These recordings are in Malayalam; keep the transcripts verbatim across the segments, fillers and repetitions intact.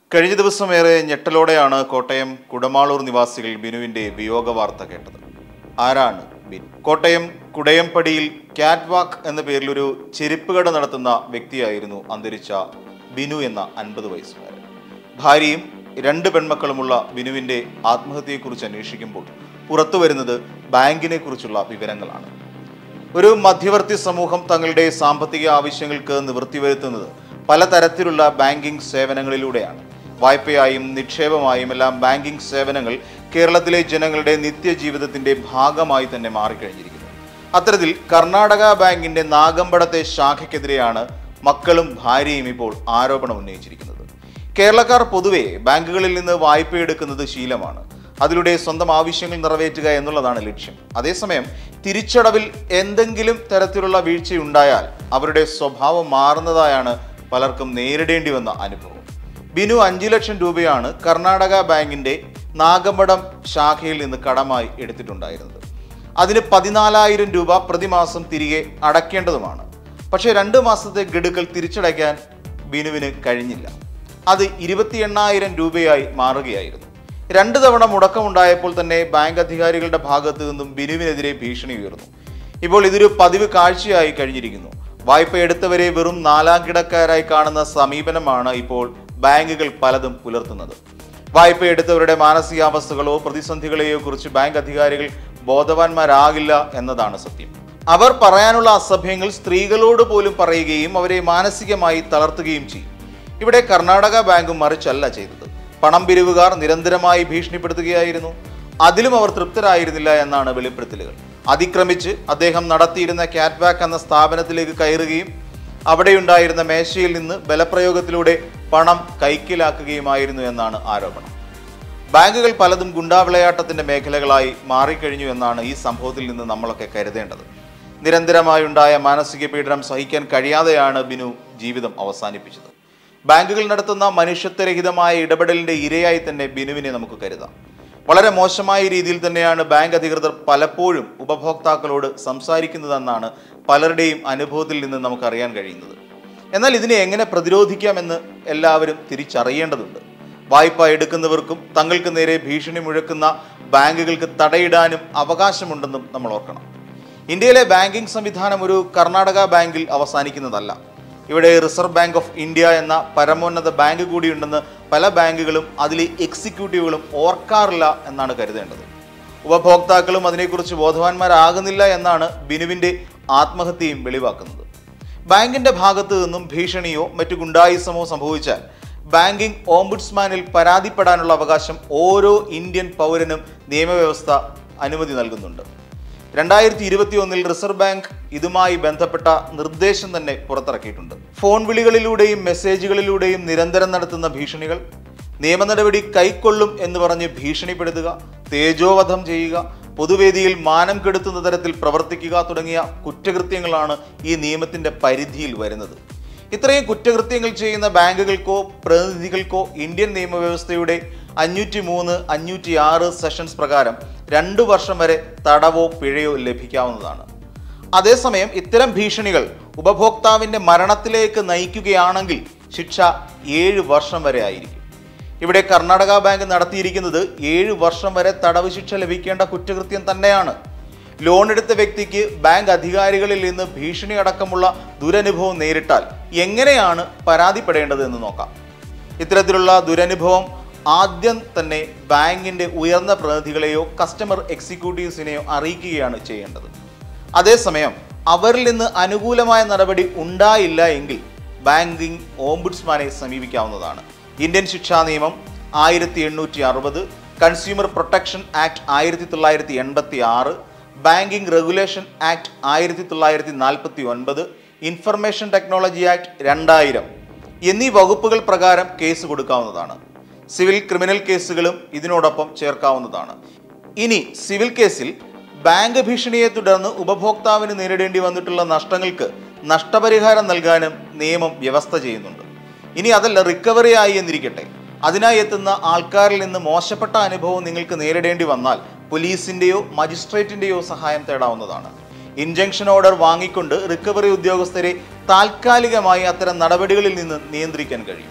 കഴിഞ്ഞ ദിവസമേറെ ഞെട്ടലോടെയാണ് കോട്ടയം കുടമാളൂർ നിവാസികൾ ബിനുവിന്റെ വിയോഗ വാർത്ത കേട്ടത്. ആരാണ് ബിനു? കോട്ടയം കുടയംപടിയിൽ ക്യാറ്റ് വാക്ക് എന്ന പേരിൽ ഒരു ചെരുപ്പ് കട നടത്തുന്ന വ്യക്തിയായിരുന്നു അന്തരിച്ച ബിനു എന്ന അൻപത് വയസ്സുകാരൻ. ഭാര്യയും രണ്ട് പെൺമക്കളുമുള്ള ബിനുവിന്റെ ആത്മഹത്യയെക്കുറിച്ച് അന്വേഷിക്കുമ്പോൾ പുറത്തു വരുന്നത് ബാങ്കിനെ കുറിച്ചുള്ള വിവരങ്ങളാണ്. ഒരു മധ്യവർത്തി സമൂഹം തങ്ങളുടെ സാമ്പത്തിക ആവശ്യങ്ങൾക്ക് നിവൃത്തി വരുത്തുന്നത് പലതരത്തിലുള്ള ബാങ്കിംഗ് സേവനങ്ങളിലൂടെയാണ്. വായ്പയായും നിക്ഷേപമായും എല്ലാം ബാങ്കിംഗ് സേവനങ്ങൾ കേരളത്തിലെ ജനങ്ങളുടെ നിത്യജീവിതത്തിന്റെ ഭാഗമായി തന്നെ മാറിക്കഴിഞ്ഞിരിക്കുന്നു. അത്തരത്തിൽ കർണാടക ബാങ്കിന്റെ നാഗമ്പടത്തെ ശാഖയ്ക്കെതിരെയാണ് മക്കളും ഭാര്യയും ഇപ്പോൾ ആരോപണം ഉന്നയിച്ചിരിക്കുന്നത്. കേരളക്കാർ പൊതുവെ ബാങ്കുകളിൽ നിന്ന് വായ്പയെടുക്കുന്നത് ശീലമാണ്. അതിലൂടെ സ്വന്തം ആവശ്യങ്ങൾ നിറവേറ്റുക എന്നുള്ളതാണ് ലക്ഷ്യം. അതേസമയം തിരിച്ചടവിൽ എന്തെങ്കിലും തരത്തിലുള്ള വീഴ്ചയുണ്ടായാൽ അവരുടെ സ്വഭാവം മാറുന്നതായാണ് പലർക്കും നേരിടേണ്ടി വന്ന അനുഭവം. ബിനു അഞ്ചു ലക്ഷം രൂപയാണ് കർണാടക ബാങ്കിന്റെ നാഗമ്പടം ശാഖയിൽ നിന്ന് കടമായി എടുത്തിട്ടുണ്ടായിരുന്നത്. അതിന് പതിനാലായിരം രൂപ പ്രതിമാസം തിരികെ അടയ്ക്കേണ്ടതുമാണ്. പക്ഷേ രണ്ട് മാസത്തെ ഗഡുക്കൾ തിരിച്ചടയ്ക്കാൻ ബിനുവിന് കഴിഞ്ഞില്ല. അത് ഇരുപത്തി എണ്ണായിരം രൂപയായി മാറുകയായിരുന്നു. രണ്ട് തവണ മുടക്കമുണ്ടായപ്പോൾ തന്നെ ബാങ്ക് അധികാരികളുടെ ഭാഗത്തു നിന്നും ബിനുവിനെതിരെ ഭീഷണി ഉയർന്നു. ഇപ്പോൾ ഇതൊരു പതിവ് കാഴ്ചയായി കഴിഞ്ഞിരിക്കുന്നു. വായ്പ എടുത്തവരെ വെറും നാലാം കിടക്കാരായി കാണുന്ന സമീപനമാണ് ഇപ്പോൾ ബാങ്കുകൾ പലതും പുലർത്തുന്നത്. വായ്പ എടുത്തവരുടെ മാനസികാവസ്ഥകളോ പ്രതിസന്ധികളെയോ കുറിച്ച് ബാങ്ക് അധികാരികൾ ബോധവാന്മാരാകില്ല എന്നതാണ് സത്യം. അവർ പറയാനുള്ള അസഭ്യങ്ങൾ സ്ത്രീകളോട് പോലും പറയുകയും അവരെ മാനസികമായി തളർത്തുകയും ചെയ്യും. ഇവിടെ കർണാടക ബാങ്കും മറിച്ചല്ല ചെയ്തത്. പണം പിരിവുകാർ നിരന്തരമായി ഭീഷണിപ്പെടുത്തുകയായിരുന്നു. അതിലും അവർ തൃപ്തരായിരുന്നില്ല എന്നാണ് വെളിപ്പെടുത്തലുകൾ. അതിക്രമിച്ച് അദ്ദേഹം നടത്തിയിരുന്ന ക്യാറ്റ് വാക്ക് എന്ന സ്ഥാപനത്തിലേക്ക് കയറുകയും അവിടെയുണ്ടായിരുന്ന മേശയിൽ നിന്ന് ബലപ്രയോഗത്തിലൂടെ പണം കൈക്കലാക്കുകയുമായിരുന്നു എന്നാണ് ആരോപണം. ബാങ്കുകൾ പലതും ഗുണ്ടാവിളയാട്ടത്തിന്റെ മേഖലകളായി മാറിക്കഴിഞ്ഞു എന്നാണ് ഈ സംഭവത്തിൽ നിന്ന് നമ്മളൊക്കെ കരുതേണ്ടത്. നിരന്തരമായുണ്ടായ മാനസിക പീഡനം സഹിക്കാൻ കഴിയാതെയാണ് ബിനു ജീവിതം അവസാനിപ്പിച്ചത്. ബാങ്കുകൾ നടത്തുന്ന മനുഷ്യത്വരഹിതമായ ഇടപെടലിന്റെ ഇരയായി തന്നെ ബിനുവിനെ നമുക്ക് കരുതാം. വളരെ മോശമായ രീതിയിൽ തന്നെയാണ് ബാങ്ക് അധികൃതർ പലപ്പോഴും ഉപഭോക്താക്കളോട് സംസാരിക്കുന്നതെന്നാണ് പലരുടെയും അനുഭവത്തിൽ നിന്ന് നമുക്കറിയാൻ കഴിയുന്നത്. എന്നാൽ ഇതിനെ എങ്ങനെ പ്രതിരോധിക്കാമെന്ന് എല്ലാവരും തിരിച്ചറിയേണ്ടതുണ്ട്. വായ്പ എടുക്കുന്നവർക്കും തങ്ങൾക്ക് നേരെ ഭീഷണി മുഴക്കുന്ന ബാങ്കുകൾക്ക് തടയിടാനും അവകാശമുണ്ടെന്നും നമ്മൾ ഓർക്കണം. ഇന്ത്യയിലെ ബാങ്കിംഗ് സംവിധാനം ഒരു കർണാടക ബാങ്കിൽ അവസാനിക്കുന്നതല്ല. ഇവിടെ റിസർവ് ബാങ്ക് ഓഫ് ഇന്ത്യ എന്ന പരമോന്നത ബാങ്ക് കൂടിയുണ്ടെന്ന് പല ബാങ്കുകളും അതിലെ എക്സിക്യൂട്ടീവുകളും ഓർക്കാറില്ല എന്നാണ് കരുതേണ്ടത്. ഉപഭോക്താക്കളും അതിനെക്കുറിച്ച് ബോധവാന്മാരാകുന്നില്ല എന്നാണ് ബിനുവിന്റെ ആത്മഹത്യയും വെളിവാക്കുന്നത്. ബാങ്കിന്റെ ഭാഗത്തു നിന്നും ഭീഷണിയോ മറ്റു ഗുണ്ടായിസമോ സംഭവിച്ചാൽ ബാങ്കിംഗ് ഓംബുഡ്സ്മാനിൽ പരാതിപ്പെടാനുള്ള അവകാശം ഓരോ ഇന്ത്യൻ പൗരനും നിയമവ്യവസ്ഥ അനുമതി നൽകുന്നുണ്ട്. രണ്ടായിരത്തി ഇരുപത്തി ഒന്നിൽ റിസർവ് ബാങ്ക് ഇതുമായി ബന്ധപ്പെട്ട നിർദ്ദേശം തന്നെ പുറത്തിറക്കിയിട്ടുണ്ട്. ഫോൺ വിളികളിലൂടെയും മെസ്സേജുകളിലൂടെയും നിരന്തരം നടത്തുന്ന ഭീഷണികൾ, നിയമ നടപടി കൈക്കൊള്ളും എന്ന് പറഞ്ഞ് ഭീഷണിപ്പെടുത്തുക, തേജോവധം ചെയ്യുക, പൊതുവേദിയിൽ മാനം കെടുത്തുന്ന തരത്തിൽ പ്രവർത്തിക്കുക തുടങ്ങിയ കുറ്റകൃത്യങ്ങളാണ് ഈ നിയമത്തിന്റെ പരിധിയിൽ വരുന്നത്. ഇത്രയും കുറ്റകൃത്യങ്ങൾ ചെയ്യുന്ന ബാങ്കുകൾക്കോ പ്രതിനിധികൾക്കോ ഇന്ത്യൻ നിയമവ്യവസ്ഥയുടെ അഞ്ഞൂറ്റി മൂന്ന് അഞ്ഞൂറ്റി ആറ് സെഷൻസ് പ്രകാരം രണ്ടു വർഷം വരെ തടവോ പിഴയോ ലഭിക്കാവുന്നതാണ്. അതേസമയം ഇത്തരം ഭീഷണികൾ ഉപഭോക്താവിന്റെ മരണത്തിലേക്ക് നയിക്കുകയാണെങ്കിൽ ശിക്ഷ ഏഴ് വർഷം വരെ ആയിരിക്കും. ഇവിടെ കർണാടക ബാങ്ക് നടത്തിയിരിക്കുന്നത് ഏഴ് വർഷം വരെ തടവ് ശിക്ഷ ലഭിക്കേണ്ട കുറ്റകൃത്യം തന്നെയാണ്. ലോൺ എടുത്ത വ്യക്തിക്ക് ബാങ്ക് അധികാരികളിൽ നിന്ന് ഭീഷണി അടക്കമുള്ള ദുരനുഭവം നേരിട്ടാൽ എങ്ങനെയാണ് പരാതിപ്പെടേണ്ടത് എന്ന് നോക്കാം. ഇത്തരത്തിലുള്ള ദുരനുഭവം ആദ്യം തന്നെ ബാങ്കിന്റെ ഉയർന്ന പ്രതിനിധികളെയോ കസ്റ്റമർ എക്സിക്യൂട്ടീവ്സിനെയോ അറിയിക്കുകയാണ് ചെയ്യേണ്ടത്. അതേസമയം അവരിൽ നിന്ന് അനുകൂലമായ നടപടി ഉണ്ടായില്ല എങ്കിൽ ബാങ്കിംഗ് ഓംബുഡ്സ്മാനെ സമീപിക്കാവുന്നതാണ്. ഇന്ത്യൻ ശിക്ഷാ നിയമം ആയിരത്തി എണ്ണൂറ്റി അറുപത്, കൺസ്യൂമർ പ്രൊട്ടക്ഷൻ ആക്ട് ആയിരത്തി തൊള്ളായിരത്തി എൺപത്തി ആറ്, ബാങ്കിംഗ് റെഗുലേഷൻ ആക്ട് ആയിരത്തി തൊള്ളായിരത്തി നാൽപ്പത്തി ഒൻപത്, ഇൻഫർമേഷൻ ടെക്നോളജി ആക്ട് രണ്ടായിരം എന്നീ വകുപ്പുകൾ പ്രകാരം കേസ് കൊടുക്കാവുന്നതാണ്. സിവിൽ ക്രിമിനൽ കേസുകളും ഇതിനോടൊപ്പം ചേർക്കാവുന്നതാണ്. ഇനി സിവിൽ കേസിൽ ബാങ്ക് ഭീഷണിയെ തുടർന്ന് ഉപഭോക്താവിന് നേരിടേണ്ടി വന്നിട്ടുള്ള നഷ്ടങ്ങൾക്ക് നഷ്ടപരിഹാരം നൽകാനും നിയമം വ്യവസ്ഥ ചെയ്യുന്നുണ്ട്. ഇനി അതല്ല, റിക്കവറി ആയി എന്നിരിക്കട്ടെ, അതിനായി എത്തുന്ന ആൾക്കാരിൽ നിന്ന് മോശപ്പെട്ട അനുഭവം നിങ്ങൾക്ക് നേരിടേണ്ടി വന്നാൽ പോലീസിന്റെയോ മജിസ്ട്രേറ്റിന്റെയോ സഹായം തേടാവുന്നതാണ്. ഇൻജങ്ഷൻ ഓർഡർ വാങ്ങിക്കൊണ്ട് റിക്കവറി ഉദ്യോഗസ്ഥരെ താൽക്കാലികമായി അത്തരം നടപടികളിൽ നിന്ന് നിയന്ത്രിക്കാൻ കഴിയും.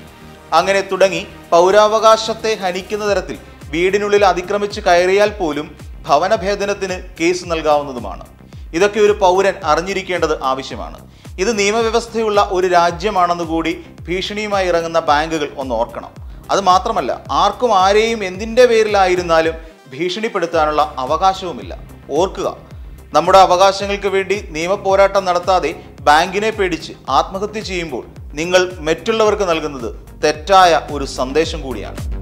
അങ്ങനെ തുടങ്ങി പൗരാവകാശത്തെ ഹനിക്കുന്ന തരത്തിൽ വീടിനുള്ളിൽ അതിക്രമിച്ച് കയറിയാൽ പോലും ഭവനഭേദനത്തിന് കേസ് നൽകാവുന്നതുമാണ്. ഇതൊക്കെ ഒരു പൗരൻ അറിഞ്ഞിരിക്കേണ്ടത് ആവശ്യമാണ്. ഇത് നിയമവ്യവസ്ഥയുള്ള ഒരു രാജ്യമാണെന്ന് കൂടി ഭീഷണിയുമായി ഇറങ്ങുന്ന ബാങ്കുകൾ ഒന്ന് ഓർക്കണം. അത് മാത്രമല്ല, ആർക്കും ആരെയും എന്തിൻ്റെ പേരിലായിരുന്നാലും ഭീഷണിപ്പെടുത്താനുള്ള അവകാശവുമില്ല. ഓർക്കുക, നമ്മുടെ അവകാശങ്ങൾക്ക് വേണ്ടി നിയമപോരാട്ടം നടത്താതെ ബാങ്കിനെ പേടിച്ച് ആത്മഹത്യ ചെയ്യുമ്പോൾ നിങ്ങൾ മറ്റുള്ളവർക്ക് നൽകുന്നത് തെറ്റായ ഒരു സന്ദേശം കൂടിയാണ്.